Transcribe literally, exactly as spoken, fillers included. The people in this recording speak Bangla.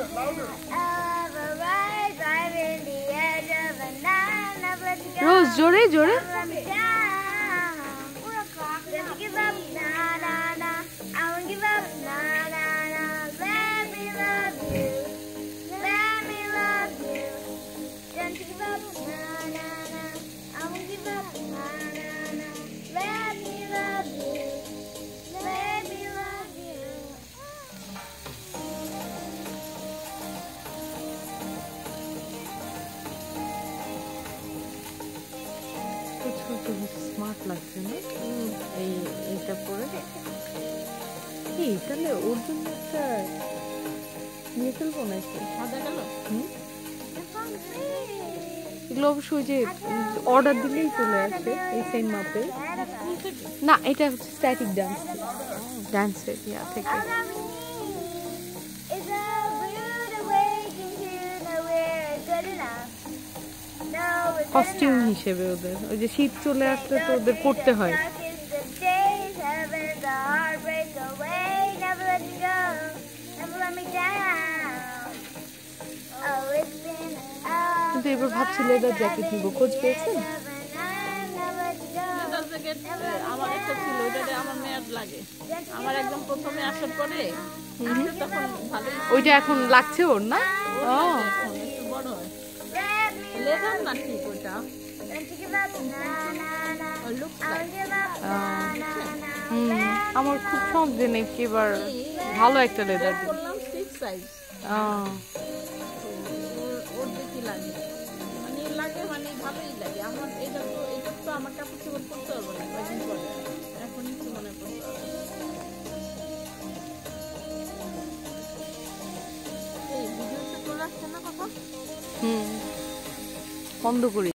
রোজ জোরে জোরে স্মার্ট লাগছে না এই এইটা পরে এই তাহলে ওর জন্য একটা নিয়ে ফেলবো না একটু এগুলো অবশ্যই যে অর্ডার দিলেই চলে আসে এই সেম মাপে না এটা হচ্ছে স্ট্যাটিক ডান্স ডান্স ইয়া থেকে কস্টিউম হিসেবে ওদের ওই যে শীত চলে আসলে তো ওদের পড়তে হয় কিন্তু এবার ভাবছি লেদার জ্যাকেট নিব খোঁজ পেয়েছেন আমার একটা ছিল ওইটাতে আমার মেয়াদ লাগে আমার একদম প্রথমে আসার পরে তখন ভালোই ওইটা এখন লাগছে ওর না ও একটু বড় হয় লেদার না ঠিক ওটা আমার খুব শখ যে নাকি এবার ভালো একটা লেদার বললাম সিক্স সাইজ ওর দেখি লাগে মানে লাগে মানে ভালোই লাগে আমার এটা তো এটা তো আমার কাপড় চোপড় করতে পারবো না কয়েকদিন পরে এখন একটু মনে করতে হবে এই ভিডিওটা চলে আসছে না কথা হুম বন্ধ করি